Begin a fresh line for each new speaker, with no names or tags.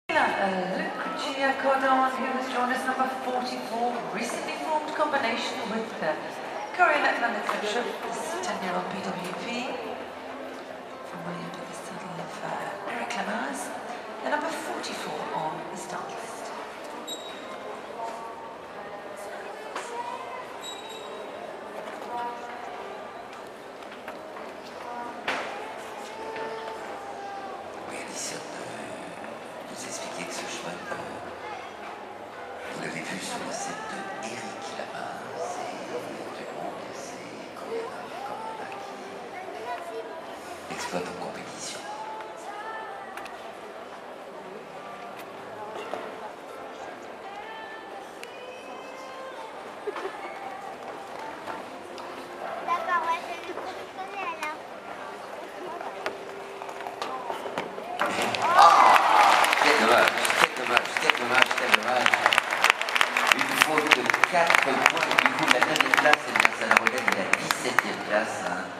Lucretia Cordon, who has joined us number 44, recently formed combination with Korean Atlantic Friendship, this 10-year-old BWP, from way under the saddle of Eric Lamars, the number 44 on the start list.
Expliquer que ce cheval, vous l'avez vu sur le set de Eric Lamars, c'est vraiment c'est Korean qui exploite en compétition.
D'accord, ouais, je vais le professionnel là.
Quel dommage. Une faute de 4 points, et du coup la 9e place, c'est grâce à la relève de la 17e place.